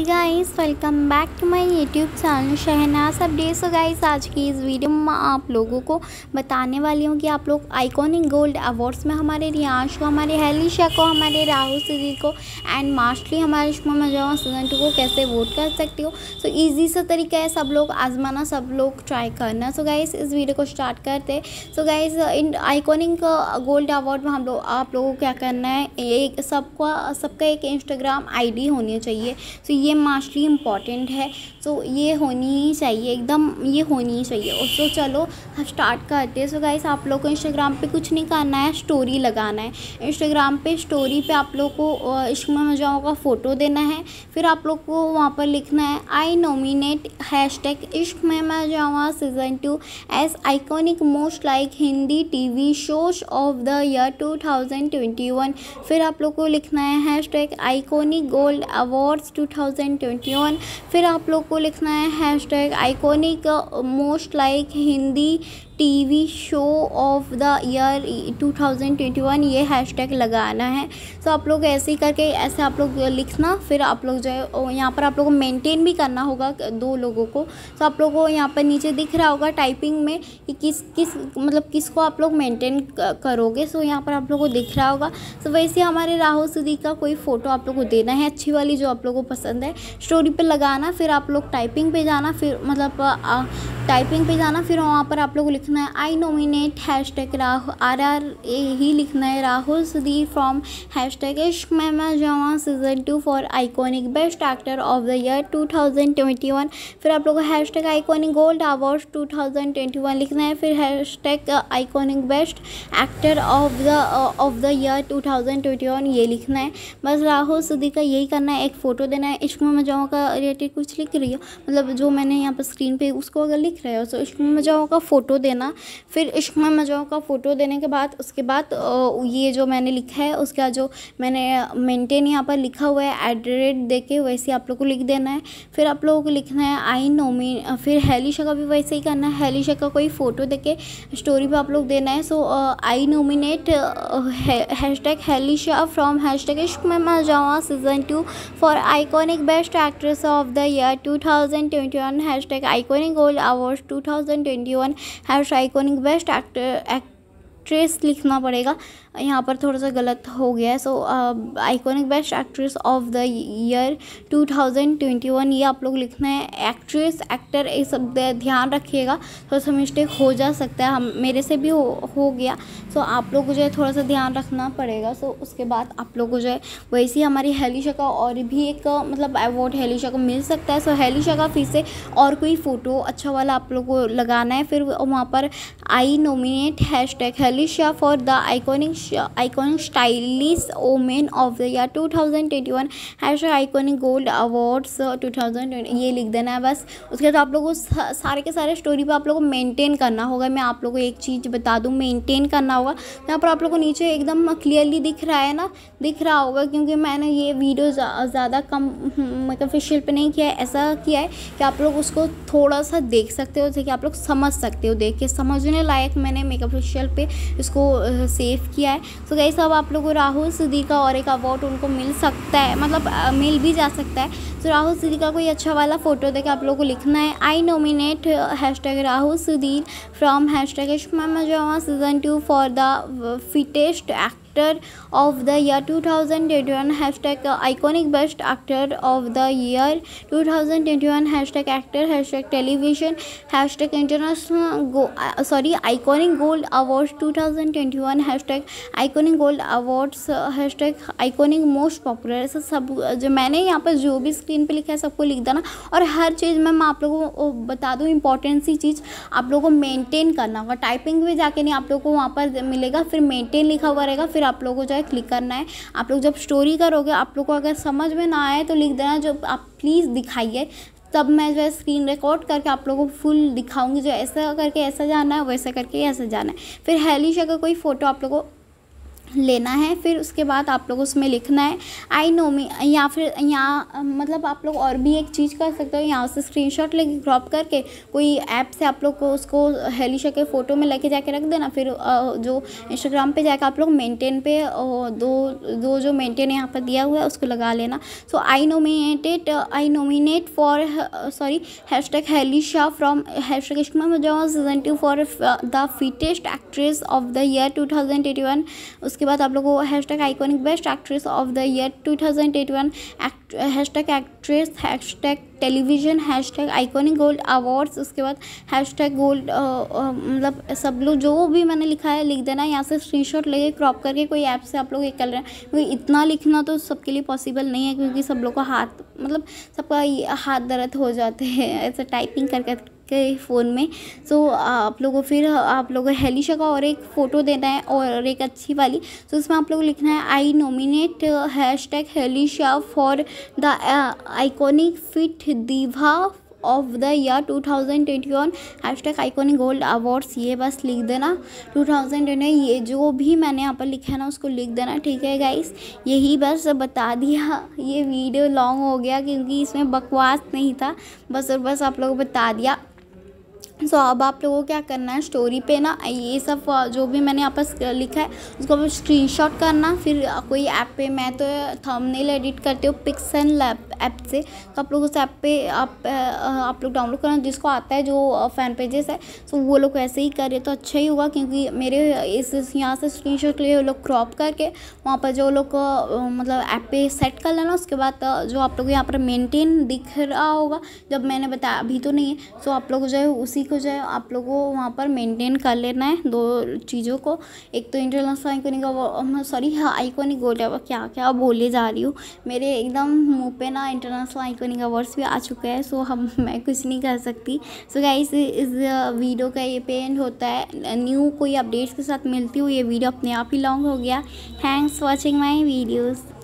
Guys, welcome back to my YouTube channel Shehnaz update. So guys, आज की इस video में आप लोगों को बताने वाली हूँ कि आप लोग आइकॉनिक गोल्ड अवार्ड्स में हमारे रियांश को, हमारे हेलिशा को, हमारे राहुल सुधीर को एंड मास्टली हमारे शुमा मजावा सीजन 2 को कैसे वोट कर सकते हो। सो ईजी सा तरीका है, सब लोग आजमाना, सब लोग ट्राई करना। सो गाइस, इस वीडियो को स्टार्ट करते हैं। सो गाइस, इन आइकॉनिक गोल्ड अवार्ड में आप लोगों को क्या करना है, एक सबका एक इंस्टाग्राम आईडी होनी चाहिए। सो ये मास्टली इम्पॉर्टेंट है। सो ये होनी ही चाहिए, एकदम ये होनी ही चाहिए। और सो चलो स्टार्ट करते हैं। सो गाइस, आप लोग को इंस्टाग्राम पे कुछ नहीं करना है, स्टोरी लगाना है। इंस्टाग्राम पे स्टोरी पे आप लोग को इश्क में मजाओं का फ़ोटो देना है। फिर आप लोग को वहाँ पर लिखना है I nominate hashtag Ishq Mein Marjawan season 2 as iconic most like Hindi TV shows of the year 2021। फिर आप लोग को लिखना है हैशटैग आइकॉनिक गोल्ड अवार्ड्स 2021। फिर आप लोग को लिखना है hashtag iconic most like Hindi TV show of the year 2021, ये हैशटैग लगाना है। सो आप लोग ऐसे ही करके ऐसे आप लोग लिखना। फिर आप लोग जो है यहाँ पर आप लोगों को मेंटेन भी करना होगा दो लोगों को। सो आप लोगों को यहाँ पर नीचे दिख रहा होगा टाइपिंग में कि किसको आप लोग मेंटेन करोगे। सो यहाँ पर आप लोगों को दिख रहा होगा। सो वैसे हमारे राहुल सुधीर का कोई फ़ोटो आप लोग को देना है, अच्छी वाली जो आप लोगों को पसंद है, स्टोरी पे लगाना। फिर आप लोग टाइपिंग पे जाना, फिर टाइपिंग पे जाना। फिर वहाँ पर आप लोग को लिखना है आई नॉमिनेट हैशटैग RR ही लिखना है Rahul Sudhir from hashtag Ishq Mein Marjawan season 2 for iconic best actor of the year 2021। फिर आप लोग को हैशटैग आइकॉनिक गोल्ड अवार्ड्स 2021 लिखना है। फिर hashtag iconic best actor of the year 2021 ये लिखना है। बस राहुल सुधीर का यही करना है, एक फ़ोटो देना है। इश्क में मजाओं का रिलेटेड कुछ लिख रही हो, मतलब जो मैंने यहाँ पर स्क्रीन पे उसको अगर लिख रहे हो तो इश्क में मजाओं का फ़ोटो देना। फिर इश्क में मजाओं का फ़ोटो देने के बाद उसके बाद ये जो मैंने लिखा है उसका जो मैंने मेंटेन यहाँ पर लिखा हुआ है @ दे के वैसे आप लोग को लिख देना है। फिर आप लोगों को लिखना है फिर हेलिशा का भी वैसे ही करना है। हेलिशा का कोई फ़ोटो दे के स्टोरी पे आप लोग देना है। So I nominate hashtag Helly Shah from hashtag Ishq Mein Marjawan season 2 for iconic best actress of the year 2021 hashtag iconic gold awards 2021 hashtag iconic best actress लिखना पड़ेगा, यहाँ पर थोड़ा सा गलत हो गया है। सो iconic best actress of the year 2021 ये आप लोग लिखना है। एक्ट्रेस एक्टर ये सब ध्यान रखिएगा, थोड़ा सा मिस्टेक हो जा सकता है, मेरे से भी हो गया। सो आप लोग को जो है थोड़ा सा ध्यान रखना पड़ेगा। सो उसके बाद आप लोग को जो है वैसे ही हमारी हेलिशा का और भी एक मतलब अवार्ड हेलिशा को मिल सकता है। सो हेलिशा का फिर से और कोई फ़ोटो अच्छा वाला आप लोग को लगाना है। फिर वहाँ पर I nominate hashtag Helly Shah for the iconic stylish women of the year 2021 hashtag iconic gold awards 2020 ये लिख देना है बस। उसके बाद आप लोगों को सारे के सारे स्टोरी पे आप लोगों को मेंटेन करना होगा। मैं आप लोगों को एक चीज़ बता दूं, मेंटेन करना होगा। यहाँ पर आप लोगों को नीचे एकदम क्लियरली दिख रहा है ना, दिख रहा होगा क्योंकि मैंने ये वीडियो ज़्यादा कम मेकअप फेशियल पे नहीं किया है। ऐसा किया है कि आप लोग उसको थोड़ा सा देख सकते हो, जैसे कि आप लोग समझ सकते हो, देख के समझने लायक मैंने मेकअप फेशियल पे इसको सेव किया है। सो गाइस, अब आप लोगों को राहुल सुधीर का और एक अवार्ड उनको मिल सकता है, मतलब मिल भी जा सकता है। सो राहुल सुधीर का कोई अच्छा वाला फ़ोटो देकर आप लोगों को लिखना है I nominate hashtag Rahul Sudhir from hashtag Ishq Mein Marjawan season 2 for the fittest actor of the year 2021 hashtag iconic best actor of the year 2021 hashtag actor hashtag television hashtag international iconic gold awards 2021 hashtag iconic gold awards hashtag iconic most popular. ऐसा सब जो मैंने यहाँ पर जो भी screen पे लिखा है सबको लिख देना। और हर चीज़ मैं आप लोगों को बता दूँ, इंपॉर्टेंट सी चीज़ आप लोगों को मेंटेन करना होगा। टाइपिंग में जाके नहीं, आप लोगों को वहाँ पर मिलेगा, फिर मेंटेन लिखा हुआ रहेगा। फिर आप लोगों को जो है क्लिक करना है। आप लोग जब स्टोरी करोगे, आप लोग को अगर समझ में ना आए तो लिख देना, जो आप प्लीज़ दिखाइए, तब मैं जो है स्क्रीन रिकॉर्ड करके आप लोगों को फुल दिखाऊंगी, जो ऐसा करके ऐसा जाना है, वैसा करके ऐसा जाना है। फिर हेलिशा का कोई फ़ोटो आप लोगों को लेना है। फिर उसके बाद आप लोग उसमें लिखना है आई नो मी, या फिर यहाँ मतलब आप लोग और भी एक चीज़ कर सकते हो, यहाँ से स्क्रीनशॉट लेके क्रॉप करके कोई ऐप से आप लोग को उसको हेलिशा के फ़ोटो में लेके जाके रख देना। फिर जो इंस्टाग्राम पे जाकर आप लोग मेंटेन पे दो जो मेंटेन यहाँ पर दिया हुआ है उसको लगा लेना। So I nominate for hashtag Helly Shah from hashtag Ishq Mein Marjawan season 2 for the fittest actress of the year 2021। उसके बाद आप लोगों को hashtag iconic best actress of the year 2021, hashtag actress, hashtag television, hashtag iconic gold awards, उसके बाद हैशटैग गोल्ड, मतलब सब लोग जो भी मैंने लिखा है लिख देना। यहाँ से स्क्रीनशॉट लेके क्रॉप करके कोई ऐप से आप लोग ये कर रहे हैं, क्योंकि इतना लिखना तो सबके लिए पॉसिबल नहीं है, क्योंकि सब लोग का हाथ मतलब सबका हाथ दर्द हो जाते हैं ऐसे टाइपिंग कर के फ़ोन में। सो आप लोगों फिर आप लोगों को हेलिशा का और एक फ़ोटो देना है और एक अच्छी वाली। सो इसमें आप लोग लिखना है I nominate hashtag Helly Shah for the iconic fit diva of the year 2021, hashtag iconic gold awards, ये बस लिख देना 2020। ये जो भी मैंने यहाँ पर लिखा है ना उसको लिख देना, ठीक है गाइस। यही बस बता दिया। ये वीडियो लॉन्ग हो गया क्योंकि इसमें बकवास नहीं था, बस और बस आप लोगों को बता दिया। सो अब आप लोगों को क्या करना है, स्टोरी पे ना ये सब जो भी मैंने यहाँ पर लिखा है उसको स्क्रीनशॉट करना। फिर कोई ऐप पे, मैं तो थंबनेल एडिट करती हूँ पिक्सेल लैब ऐप से, तो आप लोग उस ऐप पे आप लोग डाउनलोड करना, जिसको आता है जो फ़ैन पेजेस है। तो वो लोग ऐसे ही करे तो अच्छा ही होगा, क्योंकि मेरे इस यहाँ से स्क्रीनशॉट लिए वो लोग क्रॉप करके वहाँ पर जो लोग मतलब ऐप पे सेट कर लेना। उसके बाद जो आप लोग यहाँ पर मेंटेन दिख रहा होगा, जब मैंने बताया अभी तो नहीं है, सो आप लोग जो है उसी को जो है आप लोगों को वहाँ पर मेंटेन कर लेना है दो चीज़ों को। एक तो इंटरनेशनल आइकॉनिक, सॉरी हाँ आइकॉनिक गोल्ड है, क्या क्या बोले जा रही हूँ, मेरे एकदम मुंह पे ना इंटरनेशनल आइकॉनिक अवार्ड्स भी आ चुका है। सो हम मैं कुछ नहीं कर सकती। सो गाइस इस वीडियो का ये पे एंड होता है। न्यू कोई अपडेट्स के साथ मिलती हूँ। ये वीडियो अपने आप ही लॉन्ग हो गया। Thanks watching my videos.